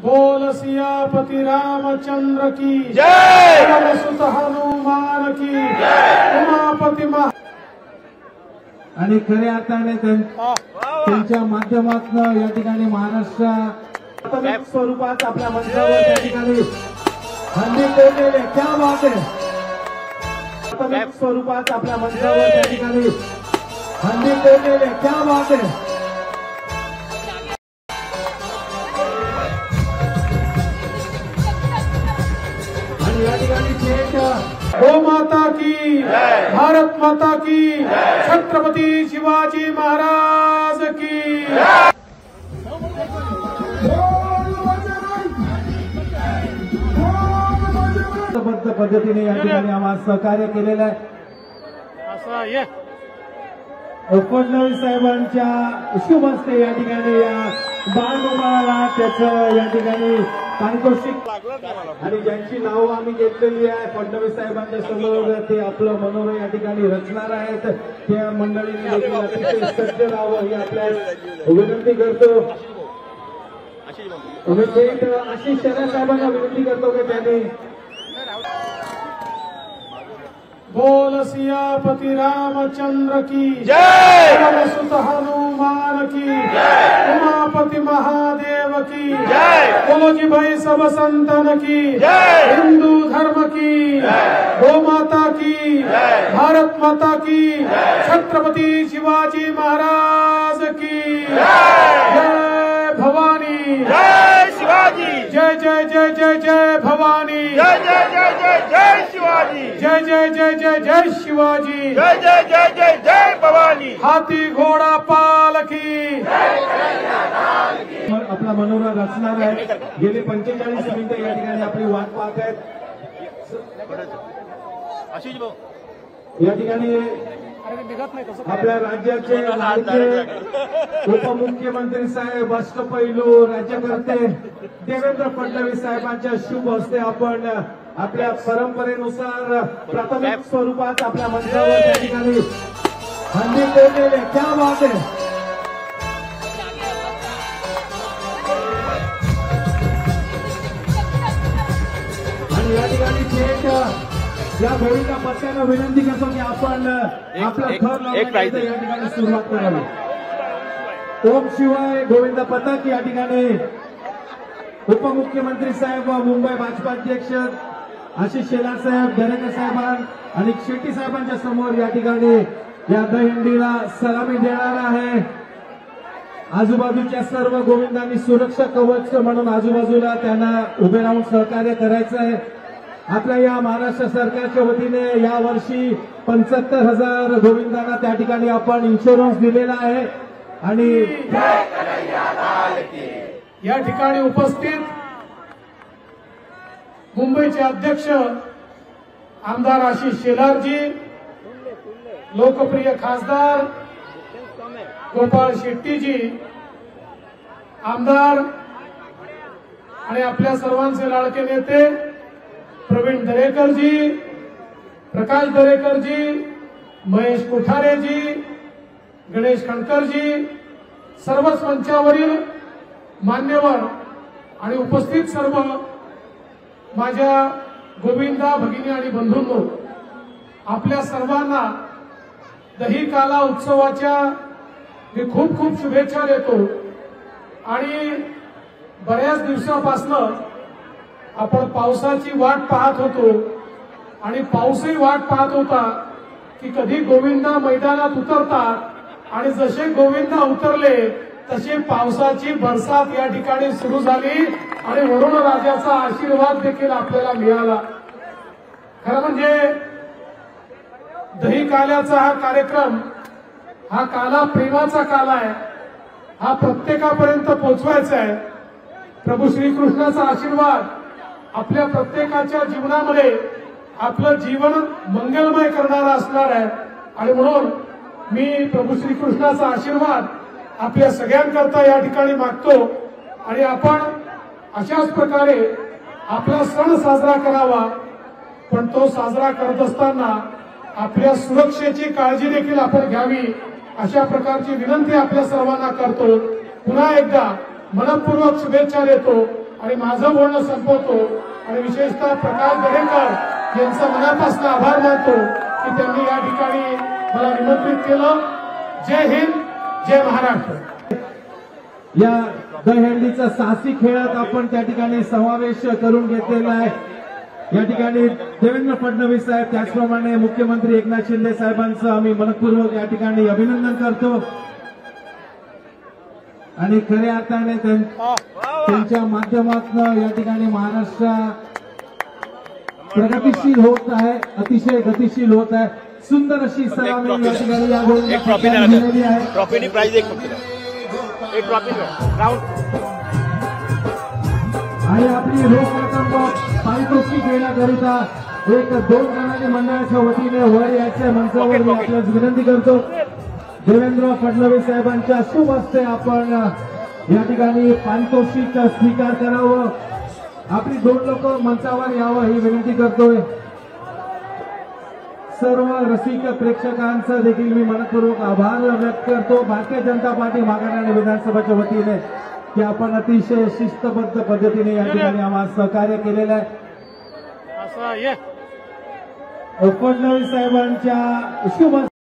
बोल सियापति रामचंद्र की जय, पवन सुत हनुमान की जय, उमापति महा। आणि खऱ्या अर्थाने त्यांच्या माध्यमातून या ठिकाणी महाराष्ट्र स्वरूपात आपल्या मंचावर त्या ठिकाणी हल्ली पोहोचलेले क्या बात आहे, स्वरूपात आपल्या मंचावर त्या ठिकाणी हल्ली पोहोचलेले क्या बात आहे। गो माता की भारत माता की छत्रपति शिवाजी महाराज की बद्ध पद्धतीने या ठिकाणी आम्हाला सहकार्य केलेलं आहे। फडणवीस साहेबांच्या शुभ हस्ते या ठिकाणी या बाळगोपाळाला त्याचं या ठिकाणी पारितोषिक आणि ज्यांची नावं आम्ही घेतलेली आहे फडणवीस साहेबांच्या समोर ते आपलं मनोरम या ठिकाणी रचणार आहेत त्या मंडळीने देखील अतिशय सज्ज राहावं ही आपल्या विनंती करतो। आशिष शेलार साहेबांना विनंती करतो की त्यांनी बोल सियापति रामचंद्र की जय, पवन सुत हनुमान की जय, उमापति महादेव की जय, बोलो जी भाई सब संतन की जय, हिंदू धर्म की जय, गो माता की जय, भारत माता की जय, छत्रपति शिवाजी महाराज की जय, भवानी जय शिवाजी, जय जय जय जय जय भवानी, जय जय जय जय जय शिवाजी, जय जय जय जय जय शिवाजी, जय जय जय जय जय भवानी, हाथी घोडा पालकी आपला मनोरम रचणार आहे। गेले 45 मिनिटं या ठिकाणी आपली वाट पाहत आहेत। या ठिकाणी आपल्या राज्याचे लाडके उपमुख्यमंत्री साहेब अष्टपैलू राज्यकर्ते देवेंद्र फडणवीस साहेबांच्या शुभ हस्ते आपण आपल्या परंपरेनुसार प्राथमिक स्वरूपात आपल्या मंचावर त्या ठिकाणी हल्ली पोहोचलेले क्या बात आहे। आणि या ठिकाणी थेट या गोविंदा पत्त्यानं विनंती करतो की आपण आपला थर लावण्याची या ठिकाणी सुरुवात करावी। ओम शिवाय गोविंदा पथक या ठिकाणी उपमुख्यमंत्री साहेब मुंबई भाजपा अध्यक्ष आशिष शेलार साहेब दरेकर साहेबांना आणि शेट्टी साहेबांच्या समोर या ठिकाणी या दहीहंडीला सलामी देणार आहे। आजूबाजूच्या सर्व गोविंदांनी सुरक्षा कवच म्हणून आजूबाजूला त्यांना उभे राहून सहकार्य करायचं आहे। आपल्या या महाराष्ट्र सरकारच्या वतीने या वर्षी 75,000 गोविंदांना त्या ठिकाणी आपण इन्शुरन्स दिलेला आहे आणि या ठिकाणी उपस्थित मुंबईचे अध्यक्ष आमदार आशिष शेलारजी, लोकप्रिय खासदार गोपाळ शेट्टीजी, आमदार आणि आपल्या सर्वांचे लाडके नेते प्रवीण दरेकरजी, प्रकाश दरेकरजी, महेश कोठारेजी, गणेश खणकरजी, सर्वच मंचावरील मान्यवर आणि उपस्थित सर्व माझ्या गोविंदा भगिनी आणि बंधूंनो, आपल्या सर्वांना दहीकाला उत्सवाच्या मी खूप खूप शुभेच्छा देतो। आणि बऱ्याच दिवसापासून आपण पावसाची वाट पाहत होतो आणि पाऊसही वाट पाहत होता की कधी गोविंदा मैदानात उतरतात आणि जसे गोविंदा उतरले तशी पावसाची बरसात या ठिकाणी सुरू झाली आणि वरुण राजाचा आशीर्वाद देखील आपल्याला मिळाला। खरं म्हणजे दही काल्याचा हा कार्यक्रम हा काला प्रेमाचा काला आहे, हा प्रत्येकापर्यंत पोहोचवायचा आहे। प्रभू श्रीकृष्णाचा आशीर्वाद आपल्या प्रत्येकाच्या जीवनामध्ये आपलं जीवन मंगलमय करणारा असणार आहे आणि म्हणून मी प्रभू श्रीकृष्णाचा आशीर्वाद आपल्या सगळ्यांकरता या ठिकाणी मागतो आणि आपण अशाच प्रकारे आपला सण साजरा करावा, पण तो साजरा करत असताना आपल्या सुरक्षेची काळजी देखील आपण घ्यावी अशा प्रकारची विनंती आपल्या सर्वांना करतो। पुन्हा एकदा मनपूर्वक शुभेच्छा देतो। आणि माझं बोलणं संपवतो आणि विशेषतः प्रकाश दरेकर यांचा मनापासून आभार मानतो की त्यांनी या ठिकाणी मला निमंत्रित केलं. जय हिंद, जय महाराष्ट्र. या दहीहंडीचा साहसी खेळात आपण त्या ठिकाणी समावेश करून घेतलेला आहे. या ठिकाणी देवेंद्र फडणवीस साहेब त्याचप्रमाणे मुख्यमंत्री एकनाथ शिंदे साहेबांचं आम्ही मनपूर्वक या ठिकाणी अभिनंदन करतो आणि खऱ्या अर्थाने त्यांच्या माध्यमातून या ठिकाणी महाराष्ट्र प्रगतिशील होत आहे, अतिशय गतिशील होत आहे. सुंदर अशी सलामी या ठिकाणी या दिलेली आहे. ट्रॉफी प्राइज एक ट्रॉफी राउंड आणि आपली रोख रक्कम पारितोषिक घेण्याकरिता एक 2 जणांनी मंडळाच्या वतीने वर यायच्या मंचावर मी आपल्यास विनंती करतो. देवेंद्र फडणवीस साहेबांच्या शुभ हस्ते आपण या ठिकाणी पारितोषिक स्वीकार करावं. आपली 2 लोक मंचावर यावं ही विनंती करतोय. सर्व रसिक प्रेक्षकांचा देखील मी मनपूर्वक आभार व्यक्त करतो भारतीय जनता पार्टी मागाणाऱ्या विधानसभेच्या वतीने की आपण अतिशय शिस्तबद्ध पद्धतीने या ठिकाणी आम्हाला सहकार्य केलेलं आहे. फडणवीस साहेबांच्या शुभ